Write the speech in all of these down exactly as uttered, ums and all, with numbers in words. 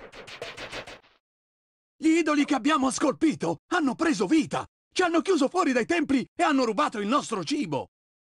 Gli idoli che abbiamo scolpito hanno preso vita! Ci hanno chiuso fuori dai templi e hanno rubato il nostro cibo!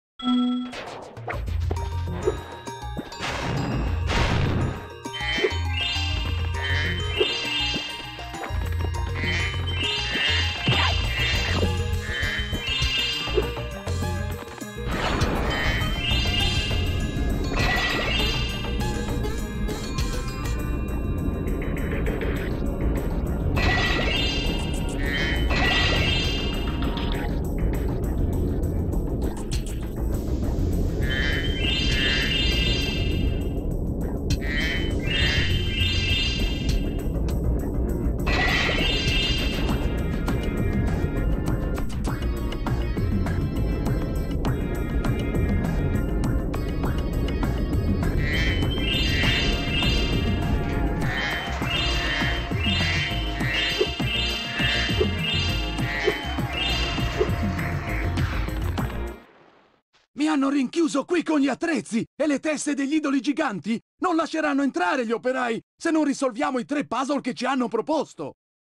Mi hanno rinchiuso qui con gli attrezzi e le teste degli idoli giganti non lasceranno entrare gli operai se non risolviamo i tre puzzle che ci hanno proposto.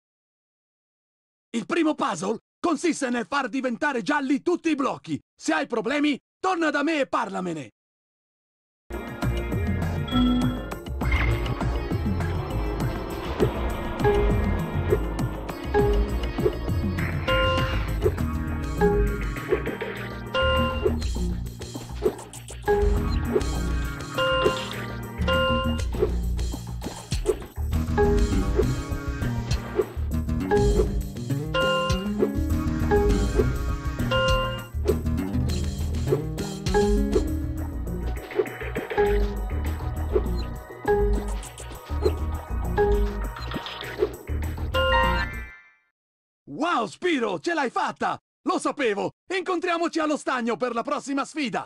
Il primo puzzle consiste nel far diventare gialli tutti i blocchi. Se hai problemi, torna da me e parlamene. Wow, Spiro, ce l'hai fatta! Lo sapevo! Incontriamoci allo stagno per la prossima sfida!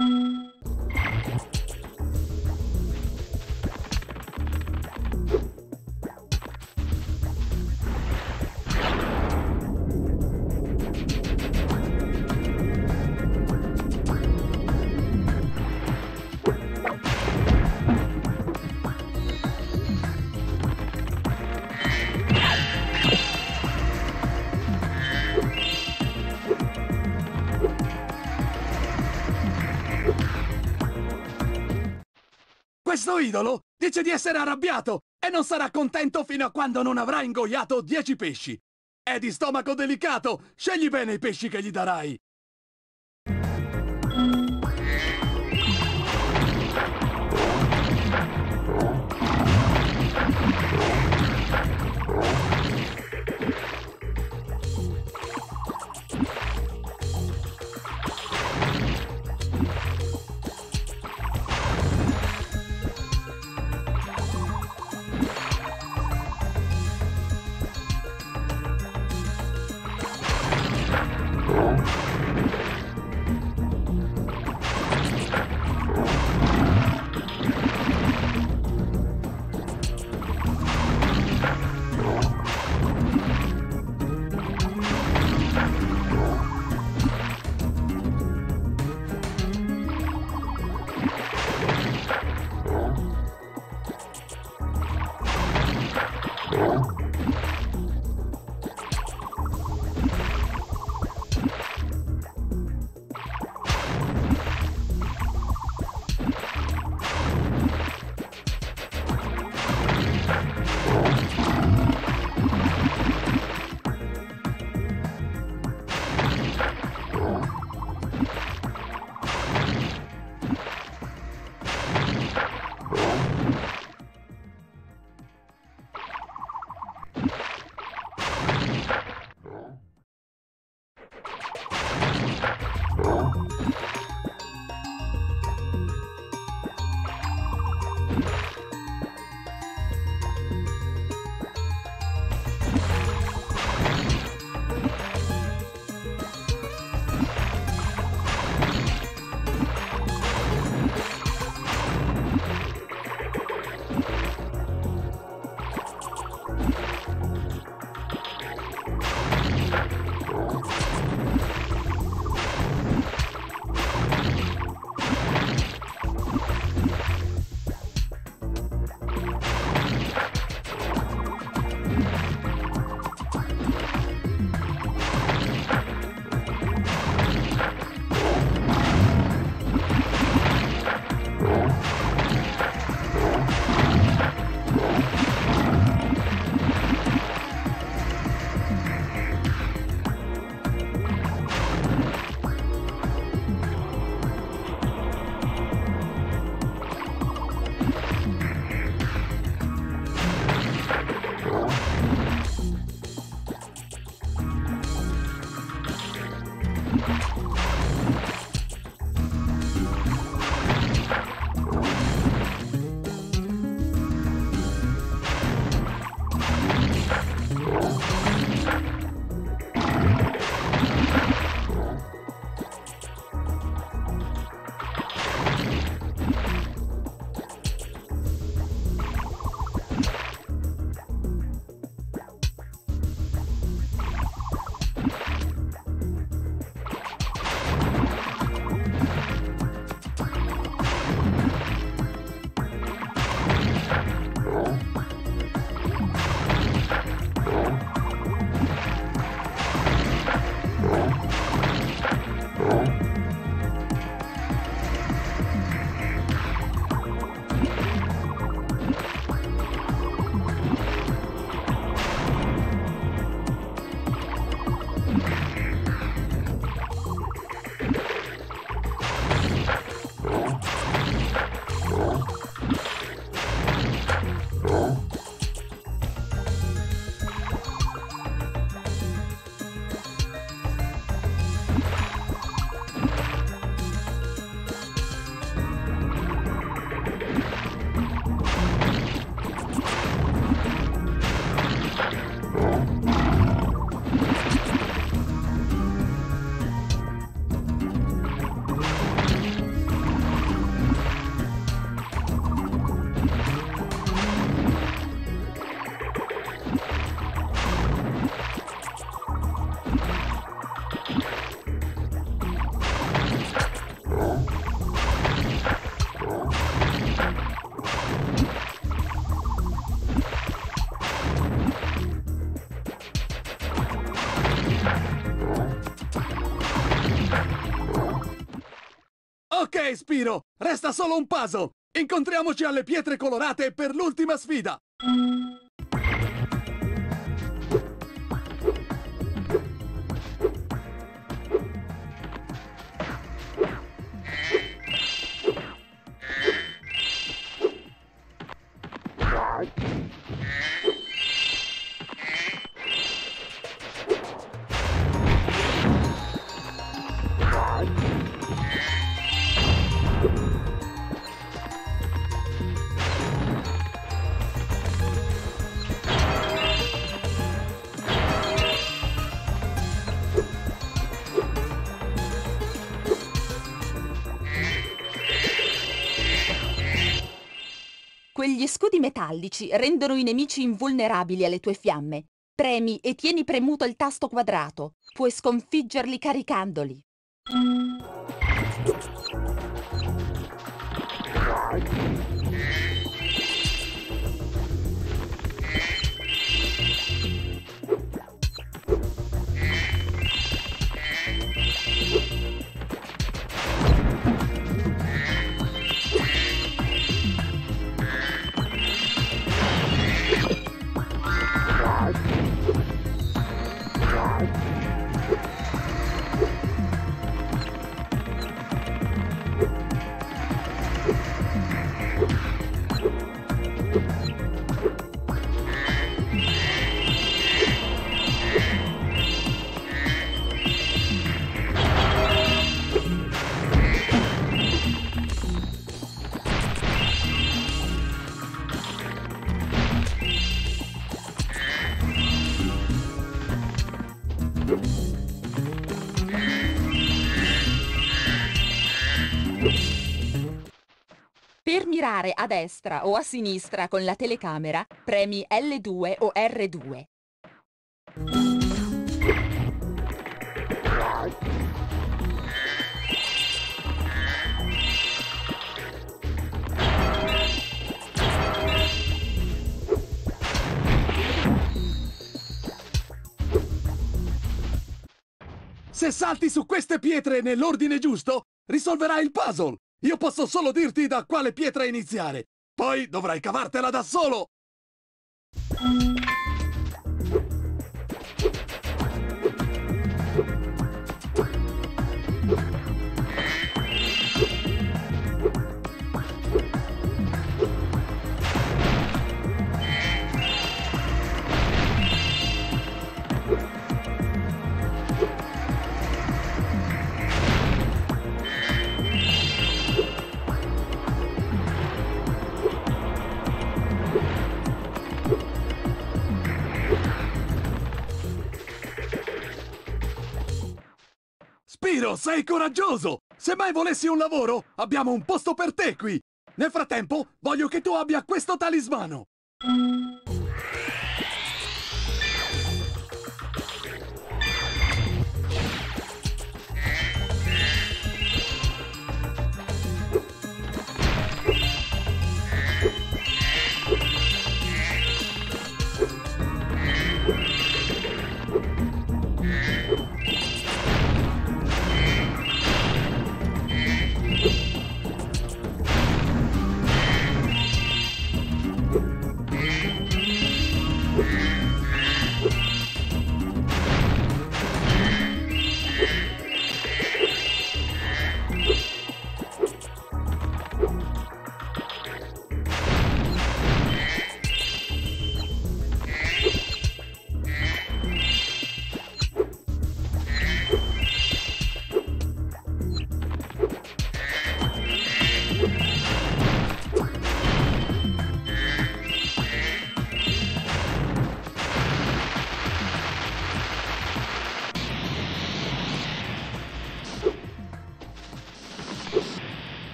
Questo idolo dice di essere arrabbiato e non sarà contento fino a quando non avrà ingoiato dieci pesci. È di stomaco delicato, scegli bene i pesci che gli darai. Ok, Spiro, resta solo un puzzle. Incontriamoci alle pietre colorate per l'ultima sfida. Quegli scudi metallici rendono i nemici invulnerabili alle tue fiamme. Premi e tieni premuto il tasto quadrato. Puoi sconfiggerli caricandoli. Per mirare a destra o a sinistra con la telecamera, premi L due o R due. Se salti su queste pietre nell'ordine giusto, risolverai il puzzle. Io posso solo dirti da quale pietra iniziare. Poi dovrai cavartela da solo. Spiro, sei coraggioso! Se mai volessi un lavoro, abbiamo un posto per te qui! Nel frattempo, voglio che tu abbia questo talismano!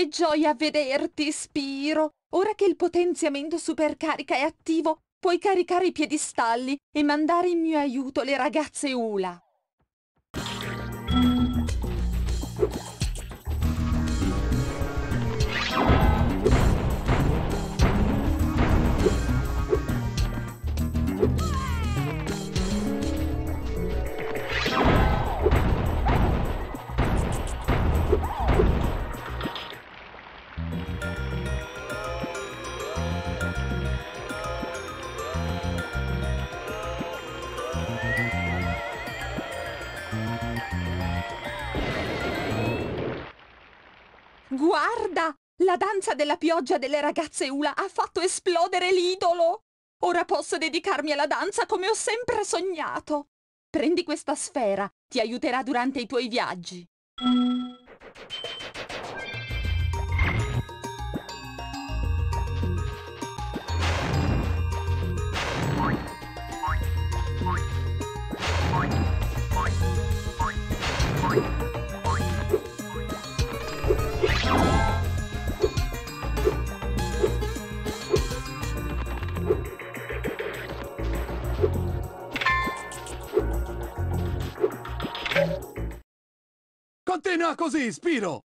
gioia vederti, Spiro! Ora che il potenziamento supercarica è attivo, puoi caricare i piedistalli e mandare in mio aiuto le ragazze Ula. Guarda! La danza della pioggia delle ragazze Ula ha fatto esplodere l'idolo! Ora posso dedicarmi alla danza come ho sempre sognato! Prendi questa sfera, ti aiuterà durante i tuoi viaggi. Continua così, Spiro!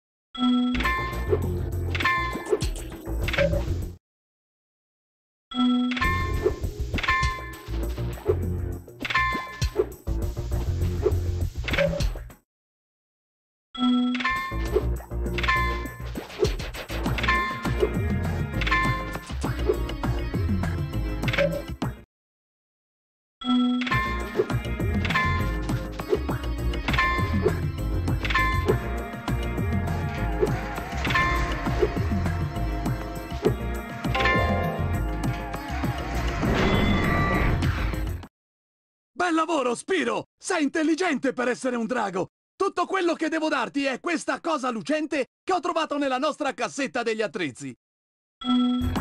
Bel lavoro, Spiro! Sei intelligente per essere un drago! Tutto quello che devo darti è questa cosa lucente che ho trovato nella nostra cassetta degli attrezzi.